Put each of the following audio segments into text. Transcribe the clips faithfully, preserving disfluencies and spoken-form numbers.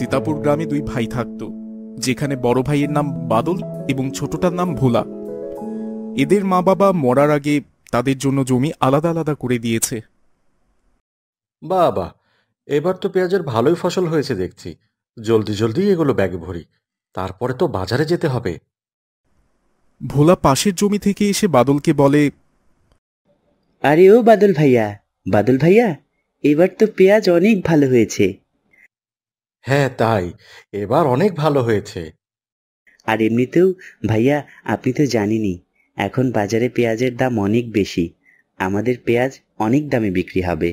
সীতাপুর গ্রামে দুই ভাই থাকত, যেখানে বড় ভাইয়ের নাম বাদল এবং ছোটটার নাম ভোলা। এদের মা বাবা মরার আগে তাদের জন্য জমি আলাদা আলাদা করে দিয়েছে। বাবা, এবার তো পেঁয়াজের ভালোই ফসল হয়েছে দেখছি। জলদি জলদি এগুলো ব্যাগে ভরি, তারপরে তো বাজারে যেতে হবে। ভোলা পাশের জমি থেকে এসে বাদলকে বলে, আরে ও বাদল ভাইয়া, বাদল ভাইয়া, এবার তো পেঁয়াজ অনেক ভালো হয়েছে। হ্যাঁ তাই, এবার অনেক ভালো হয়েছে। আর এমনিতেও ভাইয়া, আপনি তো জানেনই এখন বাজারে পেঁয়াজের দাম অনেক বেশি। আমাদের পেঁয়াজ অনেক দামে বিক্রি হবে।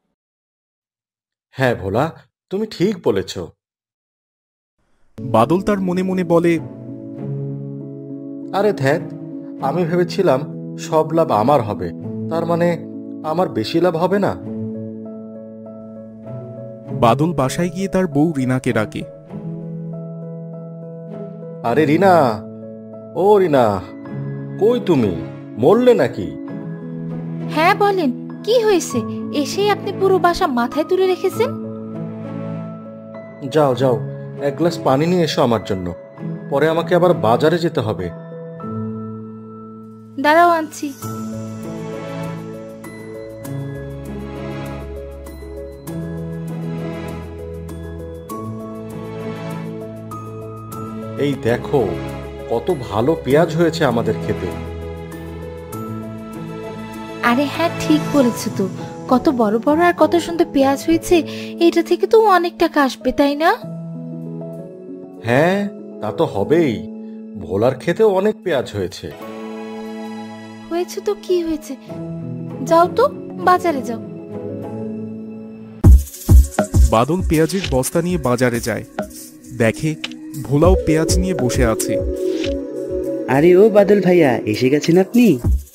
হ্যাঁ ভোলা, তুমি ঠিক বলেছ। বাদল তার মনে মনে বলে, আরে ধ্যাত, আমি ভেবেছিলাম সব লাভ আমার হবে, তার মানে আমার বেশি লাভ হবে না। বাদল বাসায় গিয়ে তার বউ রিনাকে ডাকে। আরে রিনা, ও রিনা, কই তুমি, মরলে নাকি? হ্যাঁ বলেন, কি হয়েছে? এসেই আপনি পুরো বাসা মাথায় তুলে রেখেছেন। যাও যাও, এক গ্লাস পানি নিয়ে এসো আমার জন্য, পরে আমাকে আবার বাজারে যেতে হবে। দাঁড়াও, আনছি। এই দেখো, কত ভালো পেঁয়াজ হয়েছে আমাদের খেতে। আরে হ্যাঁ, ঠিক বলেছো তো, কত বড় বড় আর কত সুন্দর পেঁয়াজ হয়েছে। এটা থেকে তো অনেক টাকা আসবে, তাই না? হ্যাঁ, তা তো হবেই। ভোলার খেতেও অনেক পেঁয়াজ হয়েছে। হয়েছে তো কি হয়েছে, যাও তো বাজারে যাও। বাদল পেঁয়াজের বস্তা নিয়ে বাজারে যায়, দেখে ভোলাও পেঁয়াজ নিয়ে বসে আছে। আরে ও বাদল ভাইয়া, এসে গেছেন আপনি?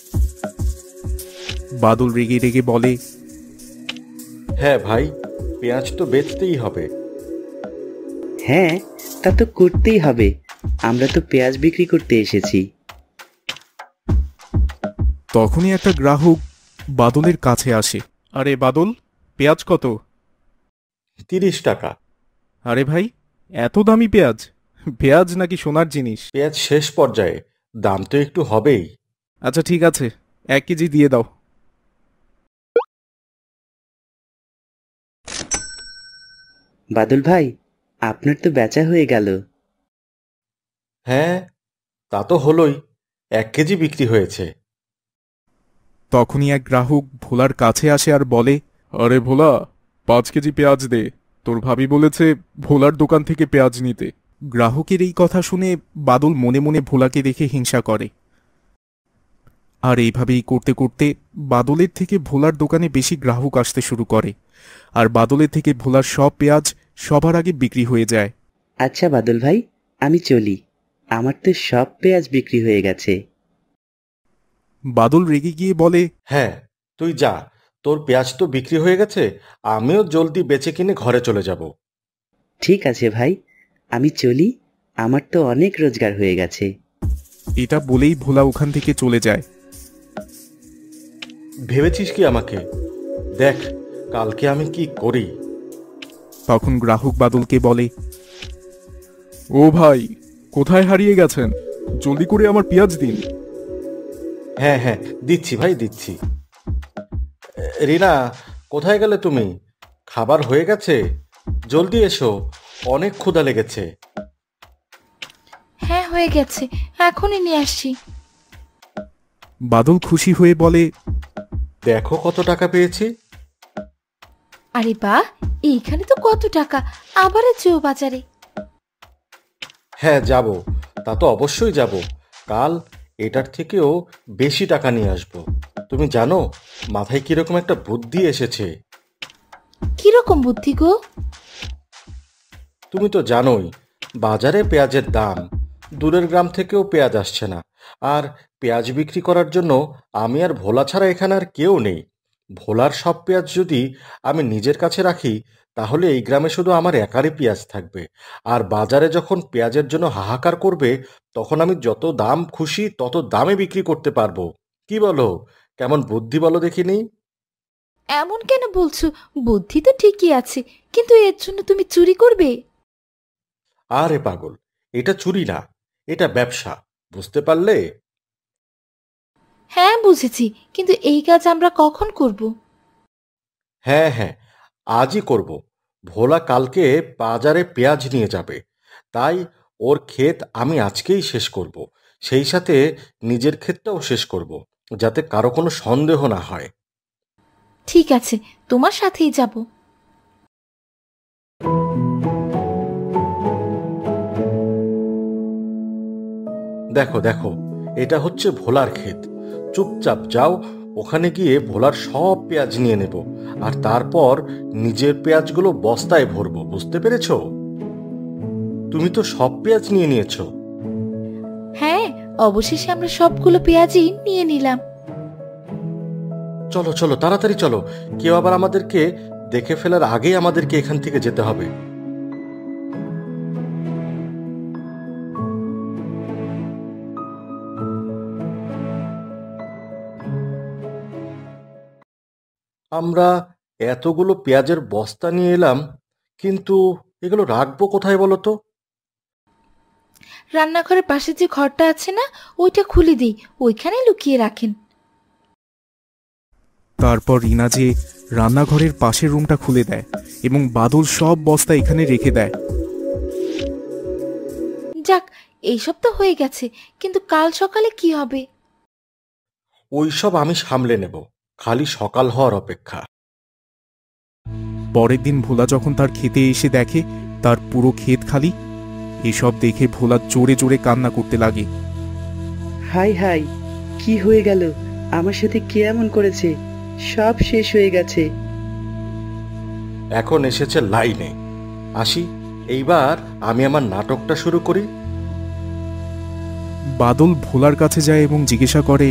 বাদল রেগে রেগে বলে, হ্যাঁ ভাই, পেঁয়াজ তো বেচতেই হবে। হ্যাঁ, তা তো করতেই হবে, আমরা তো পেঁয়াজ বিক্রি করতে এসেছি। তখনই একটা গ্রাহক বাদলের কাছে আসে। আরে বাদল, পেঁয়াজ কত? তিরিশ টাকা। আরে ভাই, এত দামি পেঁয়াজ? পেঁয়াজ নাকি সোনার জিনিস? পেঁয়াজ শেষ পর্যায়ে, দাম তো একটু হবেই। আচ্ছা ঠিক আছে, এক কেজি দিয়ে দাও। বাদল ভাই, আপনার তো বেচা হয়ে গেল। হ্যাঁ, তা তো হলোই, এক কেজি বিক্রি হয়েছে। তখনই এক গ্রাহক ভোলার কাছে আসে আর বলে, আরে ভোলা, পাঁচ কেজি পেঁয়াজ দে, তোর ভাবি বলেছে ভোলার দোকান থেকে পেঁয়াজ নিতে। গ্রাহকের এই কথা শুনে বাদল মনে মনে ভোলাকে দেখে হিংসা করে। আর এইভাবেই করতে করতে বাদলের থেকে ভোলার দোকানে বেশি গ্রাহক আসতে শুরু করে, আর বাদলের থেকে ভোলার সব পেঁয়াজ সবার আগে বিক্রি হয়ে যায়। আচ্ছা বাদল ভাই, আমি চলি, আমার তো সব পেঁয়াজ বিক্রি হয়ে গেছে। বাদল রেগে গিয়ে বলে, হ্যাঁ, তুই যা, তোর পেঁয়াজ তো বিক্রি হয়ে গেছে, আমিও জলদি বেচে কিনে ঘরে চলে যাব। ঠিক আছে ভাই, আমি চলি, আমার তো অনেক রোজগার হয়ে গেছে। এটা বলেই ভোলা ওখান থেকে চলে যায়। ভেবেছিস কি আমাকে? দেখ কালকে আমি কি করি। তখন গ্রাহক বাদলকে বলে, ও ভাই, কোথায় হারিয়ে গেছেন? জলদি করে আমার পেঁয়াজ দিন। হ্যাঁ হ্যাঁ, দিচ্ছি ভাই, দিচ্ছি। রিনা, কোথায় গেলে তুমি? খাবার হয়ে গেছে, জলদি এসো, অনেক ক্ষুধা লেগেছে। হ্যাঁ হয়ে গেছে, এখনই নিয়ে আসছি। বাদল খুশি হয়ে বলে, দেখো কত টাকা পেয়েছি। আরে বাহ, এইখানে তো কত টাকা, আবার যেও বাজারে। হ্যাঁ যাব, তা তো অবশ্যই যাব। কাল এটার থেকেও বেশি টাকা নিয়ে আসবো। তুমি জানো মাথায় কিরকম একটা বুদ্ধি এসেছে? কিরকম বুদ্ধি গো? তুমি তো জানোই বাজারে পেঁয়াজের দাম, দূরের গ্রাম থেকেও পেঁয়াজ আসছে না। আর পেঁয়াজ বিক্রি করার জন্য আমি আর ভোলা ছাড়া এখানে আর কেউ নেই। ভোলার সব পেঁয়াজ যদি আমি নিজের কাছে রাখি, তাহলে এই গ্রামে শুধু আমার একারই পেঁয়াজ থাকবে। আর বাজারে যখন পেঁয়াজের জন্য হাহাকার করবে, তখন আমি যত দাম খুশি তত দামে বিক্রি করতে পারবো। কি বলো, কেমন বুদ্ধি বলো দেখিনি? এমন কেন বলছো? বুদ্ধি তো ঠিকই আছে, কিন্তু এর জন্য তুমি চুরি করবে? আরে পাগল, এটা চুরি না, এটা ব্যবসা, বুঝতে পারলে? হ্যাঁ বুঝেছি, কিন্তু এই কাজ আমরা কখন করব? হ্যাঁ হ্যাঁ, আজই করব। ভোলা কালকে বাজারে পেঁয়াজ নিয়ে যাবে, তাই ওর ক্ষেত আমি আজকেই শেষ করব। সেই সাথে নিজের ক্ষেতটাও শেষ করব, যাতে কারো কোনো সন্দেহ না হয়। ঠিক আছে, তোমার সাথেই যাব। দেখো দেখো, এটা হচ্ছে ভোলার ক্ষেত। চুপচাপ যাও, ওখানে গিয়ে ভোলার সব পেঁয়াজ নিয়ে নেব, আর তারপর নিজের পেঁয়াজগুলো বস্তায় ভরবো, বুঝতে পেরেছো? তুমি তো সব পেঁয়াজ নিয়ে নিয়েছো। হ্যাঁ, অবশেষে আমরা সবগুলো পেঁয়াজই নিয়ে নিলাম। চলো চলো, তাড়াতাড়ি চলো, কেউ আবার আমাদেরকে দেখে ফেলার আগেই আমাদেরকে এখান থেকে যেতে হবে। আমরা এতগুলো পেঁয়াজের বস্তা নিয়ে এলাম, কিন্তু এগুলো রাখবো কোথায় বলো তো? রান্নাঘরের পাশে যে ঘরটা আছে না, ওইটা খুলে দিই, ওইখানে লুকিয়ে রাখেন। তারপর রিনা যে রান্নাঘরের পাশের রুমটা খুলে দেয় এবং বাদল সব বস্তা এখানে রেখে দেয়। যাক, এইসব তো হয়ে গেছে, কিন্তু কাল সকালে কি হবে? ওইসব আমি সামলে নেব, খালি সকাল হওয়ার অপেক্ষা। পরের দিন ভোলা যখন তার খেতে এসে দেখে তার পুরো ক্ষেত খালি, এসব দেখে ভোলা জোরে জোরে কান্না করতে লাগে। হাই হাই, কি হয়ে গেল? আমার সাথে কে এমন করেছে? সব শেষ হয়ে গেছে। এখন এসেছে লাইনে। আসি, এইবার আমি আমার নাটকটা শুরু করি। বাদল ভোলার কাছে যায় এবং জিজ্ঞাসা করে,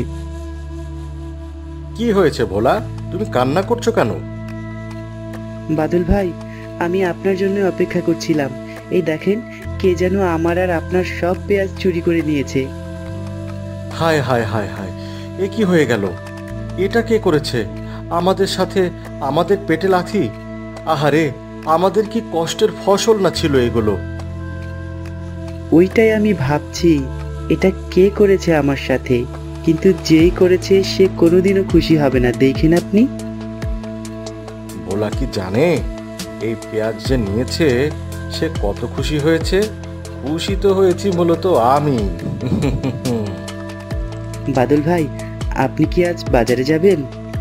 কি হয়েছে ভোলা, তুমি কান্না করছো কেন? বাদল ভাই, আমি আপনার জন্য অপেক্ষা করছিলাম। এই দেখেন, কে যেন আমার আর আপনার সব পেঁয়াজ চুরি করে নিয়েছে। হায় হায় হায় হায়, এ কি হয়ে গেল? এটা কে করেছে? আমাদের সাথে আমাদের পেটে লাথি! আহারে, আমাদের কি কষ্টের ফসল না ছিল এগুলো? ওইটাই আমি ভাবছি, এটা কে করেছে আমার সাথে। কিন্তু যেই করেছে সে কোনোদিনও খুশি হবে না, দেখেন আপনি। ভোলা কি জানে এই পেঁয়াজ যে নিয়েছে সে কত খুশি হয়েছে? খুশি তো হয়েছি মূলত আমি। বাদল ভাই, আপনি কি আজ বাজারে যাবেন?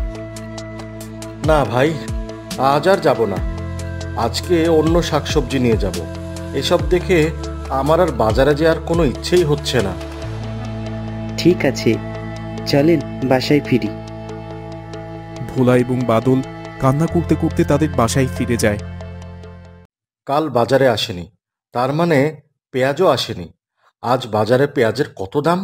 না ভাই, আজ আর যাব না। আজকে অন্য শাকসবজি নিয়ে যাব। এসব দেখে আমার আর বাজারে যাওয়ার কোনো ইচ্ছেই হচ্ছে না। ঠিক আছে, চলেন বাসায় ফিরি। ভোলা এবং বাদল কান্না করতে করতে তাদের বাসায় ফিরে যায়। কাল বাজারে আসেনি, তার মানে পেঁয়াজও আসেনি। আজ বাজারে পেঁয়াজের কত দাম?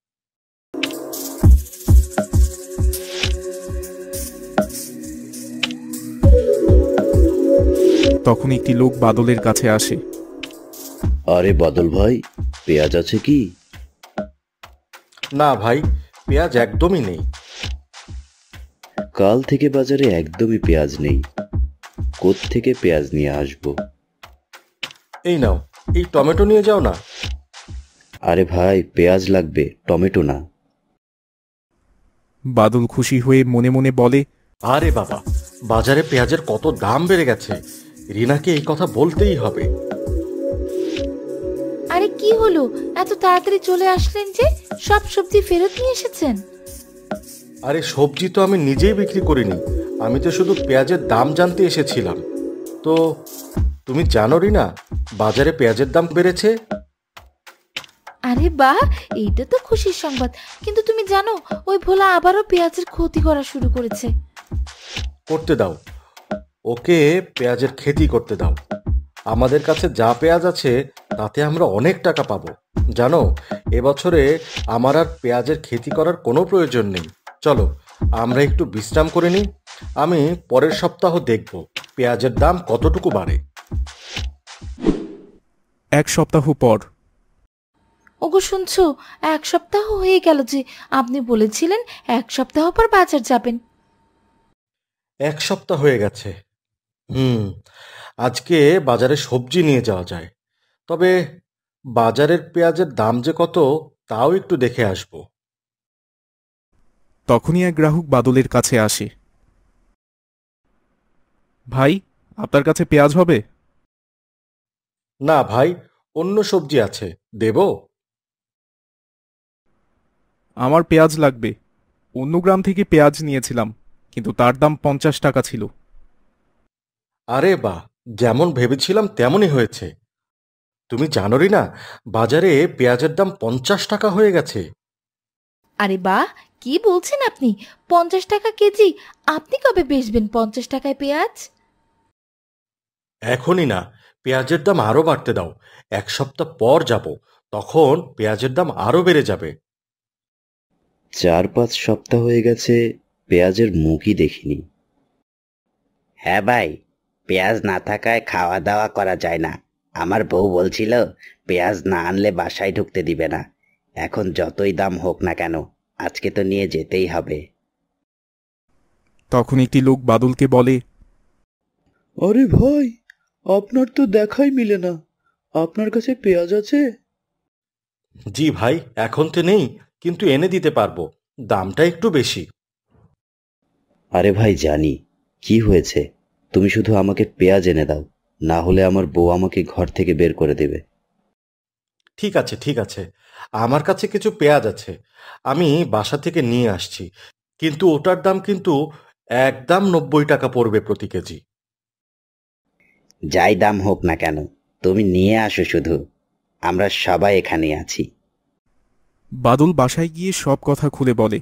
তখন একটি লোক বাদলের কাছে আসে। আরে বাদল ভাই, পেঁয়াজ আছে কি? না ভাই, পেঁয়াজ একদমই নেই। কাল থেকে বাজারে একদমই পেঁয়াজ নেই, কোত্থেকে পেঁয়াজ নিয়ে আসবো? এই নাও, এই টমেটো নিয়ে যাও না। আরে ভাই, পেঁয়াজ লাগবে, টমেটো না। বাদল খুশি হয়ে মনে মনে বলে, আরে বাবা, বাজারে পেঁয়াজের কত দাম বেড়ে গেছে, রিনাকে এই কথা বলতেই হবে। আরে কি হলো, এত তাড়াতাড়ি চলে আসলেন যে? সব সবজি ফেরত নিয়ে এসেছেন? আরে সবজি তো আমি নিজেই বিক্রি করিনি, আমি তো শুধু পেঁয়াজের দাম জানতে এসেছিলাম। তো তুমি জানো রিনা, বাজারে পেঁয়াজের দাম বেড়েছে। আরে বাহ, এইটা তো খুশির সংবাদ। কিন্তু তুমি জানো, ওই ভোলা আবারও পেঁয়াজের ক্ষতি করা শুরু করেছে। করতে দাও, ওকে পেঁয়াজের খেতি করতে দাও। আমাদের কাছে যা পেঁয়াজ আছে তাতে আমরা অনেক টাকা পাবো। জানো, এবছরে আমার আর পেঁয়াজের খেতি করার কোনো প্রয়োজন নেই। চলো আমরা একটু বিশ্রাম করে নিই, আমি পরের সপ্তাহ দেখব পেঁয়াজের দাম কতটুকু বাড়ে। এক সপ্তাহ পর। ওগো শুনছো, এক সপ্তাহ হয়ে গেল যে আপনি বলেছিলেন এক সপ্তাহ পর বাজার যাবেন। এক সপ্তাহ হয়ে গেছে। হুম, আজকে বাজারে সবজি নিয়ে যাওয়া যায়। তবে বাজারের পেঁয়াজের দাম যে কত তাও একটু দেখে আসব। তখনই এক গ্রাহক বাদলের কাছে আসে। ভাই, আপনার কাছে পেঁয়াজ হবে? না ভাই, অন্য সবজি আছে, দেব? আমার পেঁয়াজ লাগবে। অন্য গ্রাম থেকে পেঁয়াজ নিয়েছিলাম, কিন্তু তার দাম পঞ্চাশ টাকা ছিল। আরে বাহ, যেমন ভেবেছিলাম তেমনই হয়েছে। তুমি জানোই না, বাজারে পেঁয়াজের দাম পঞ্চাশ টাকা হয়ে গেছে। আরে বাহ, কি বলছেন আপনি? পঞ্চাশ টাকা কেজি? আপনি কবে বেচবেন পঞ্চাশ টাকায় পেঁয়াজ? এখনই না, পেঁয়াজের দাম আরো বাড়তে দাও। এক সপ্তাহ পর যাব, তখন পেঁয়াজের দাম আরো বেড়ে যাবে। চার পাঁচ সপ্তাহ হয়ে গেছে, পেঁয়াজের মুখই দেখিনি। হ্যাঁ ভাই, পেঁয়াজ না থাকায় খাওয়া দাওয়া করা যায় না। আমার বউ বলছিল পেঁয়াজ না আনলে বাসায় ঢুকতে দিবে না। এখন যতই দাম হোক না কেন, আজকে তো নিয়ে যেতেই হবে। তখন একটি লোক বাদলকে বলে, আরে ভাই, আপনার তো দেখাই মিলে না। আপনার কাছে পেঁয়াজ আছে? জি ভাই, এখন তো নেই, কিন্তু এনে দিতে পারবো। দামটা একটু বেশি। আরে ভাই, জানি কি হয়েছে, তুমি শুধু আমাকে পেঁয়াজ এনে দাও, না হলে আমার বউ আমাকে ঘর থেকে বের করে দেবে। ঠিক আছে ঠিক আছে, আমার কাছে কিছু পেঁয়াজ আছে, আমি বাসা থেকে নিয়ে আসছি, কিন্তু ওটার দাম কিন্তু একদম নব্বই টাকা পড়বে প্রতি কেজি। যাই দাম হোক না কেন, তুমি নিয়ে আসো শুধু, আমরা সবাই এখানে আছি। বাদল বাসায় গিয়ে সব কথা খুলে বলে।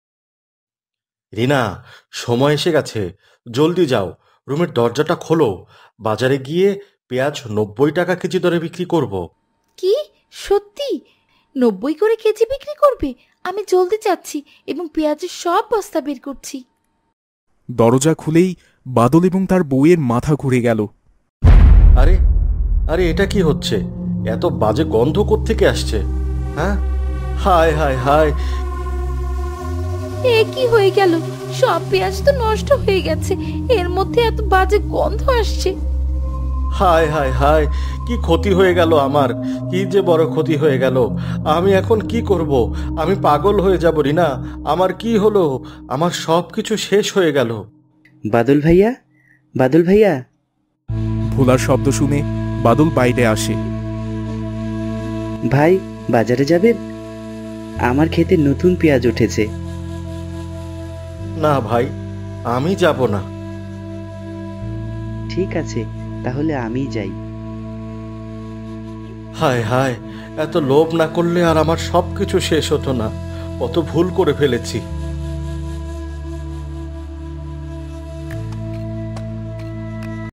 রিনা, সময় এসে গেছে, জলদি যাও, রুমের দরজাটা খোলো। বাজারে গিয়ে পেঁয়াজ নব্বই টাকা কেজি দরে বিক্রি করব। কি সত্যি? নব্বই করে কেজি বিক্রি করবে? আমি জলদি যাচ্ছি এবং পেঁয়াজের সব বস্তা বের করছি। দরজা খুলেই বাদল এবং তার বউয়ের মাথা ঘুরে গেল। আরে আরে এটা কি হচ্ছে? এত বাজে গন্ধ কোত্থেকে আসছে? হ্যাঁ, হায় হায় হায়, এ কি হয়ে গেল? সব পেঁয়াজ তো নষ্ট হয়ে গেছে, এর মধ্যে এত বাজে গন্ধ আসছে। হায় হায় হায়, কি ক্ষতি হয়ে গেল আমার, কি যে বড় ক্ষতি হয়ে গেল। আমি এখন কি করব? আমি পাগল হয়ে যাব রিনা। আমার কি হলো? আমার সব কিছু শেষ হয়ে গেল। বাদল ভাইয়া, বাদল ভাইয়া। ভোলার শব্দ শুনে বাদল বাইরে আসে। ভাই, বাজারে যাবেন? আমার ক্ষেতে নতুন পেঁয়াজ উঠেছে। না ভাই, আমি যাব না। ঠিক আছে, তাহলে আমি যাই। হায় হায়, এত লোভ না করলে আর আমার সব কিছু শেষ হতো না। কত ভুল করে ফেলেছি।